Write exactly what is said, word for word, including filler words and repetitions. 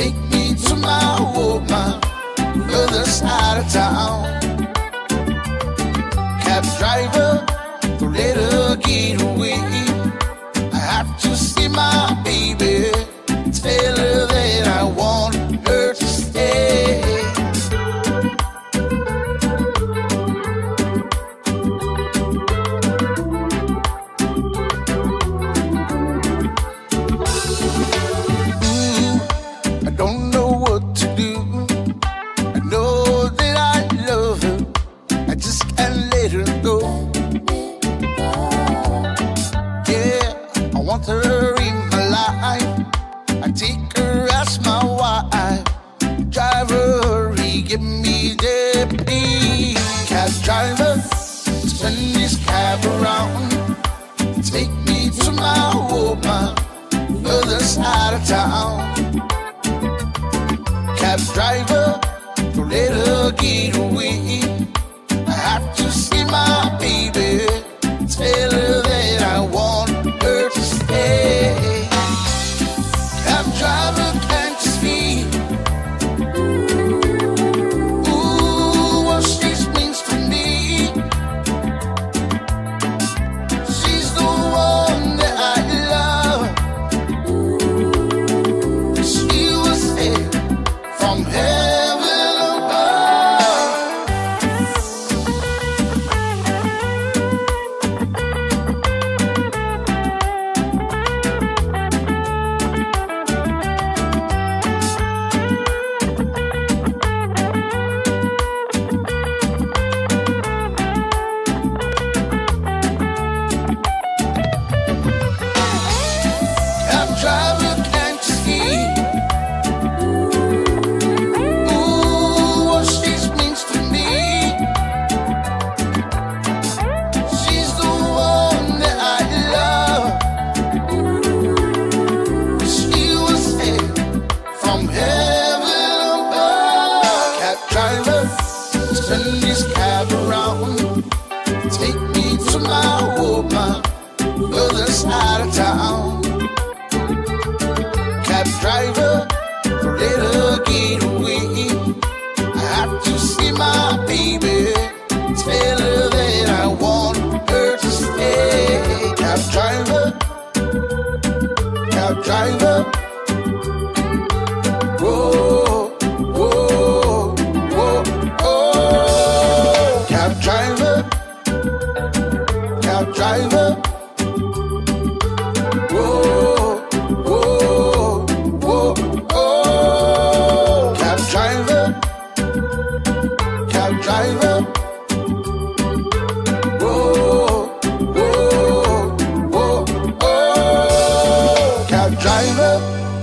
take me to my home, my other side of town. Cab driver, don't let her get away. I have to see my baby, tell her that I want her to stay. Ooh, I don't know what to do. I know that I love her, I just can't let her go. Yeah, I want her in my life, I take her as my wife. Driver, hurry, give me the key. Cab driver, turn this cab around, take me to my home, my other side of town. Cab driver, don't let her get away. I have to see my baby, tell her that I want her to stay. Cab driver, can't you see? Ooh, what she means to me. She's the one that I love. She was sent from heaven above. Cab driver, can't you see? Ooh, what she means to me. She's the one that I love. She was sent from heaven above. Cab driver, turn this cab around, take me to my home, my other side of town. Cab driver, don't let her get away. I have to see my baby, tell her that I want her to stay. Cab driver, cab driver, whoa, whoa, whoa, oh. Cab driver, cab driver, whoa, whoa, whoa, oh. Cab driver, cab driver, whoa, whoa, whoa, oh. Cab driver.